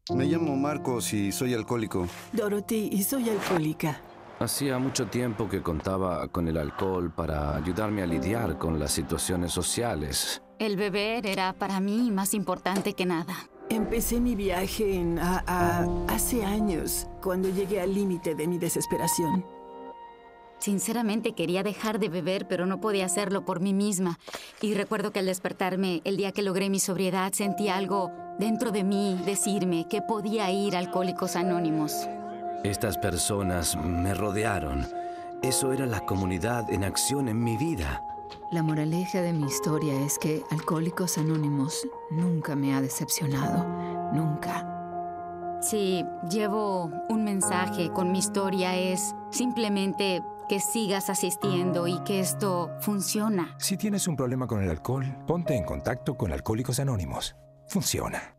Me llamo Marcos y soy alcohólico. Dorothy, y soy alcohólica. Hacía mucho tiempo que contaba con el alcohol para ayudarme a lidiar con las situaciones sociales. El beber era para mí más importante que nada. Empecé mi viaje hace años, cuando llegué al límite de mi desesperación. Sinceramente quería dejar de beber, pero no podía hacerlo por mí misma. Y recuerdo que al despertarme, el día que logré mi sobriedad, sentí algo dentro de mí decirme que podía ir a Alcohólicos Anónimos. Estas personas me rodearon. Eso era la comunidad en acción en mi vida. La moraleja de mi historia es que Alcohólicos Anónimos nunca me ha decepcionado. Nunca. Si llevo un mensaje con mi historia es simplemente que sigas asistiendo y que esto funciona. Si tienes un problema con el alcohol, ponte en contacto con Alcohólicos Anónimos. Funciona.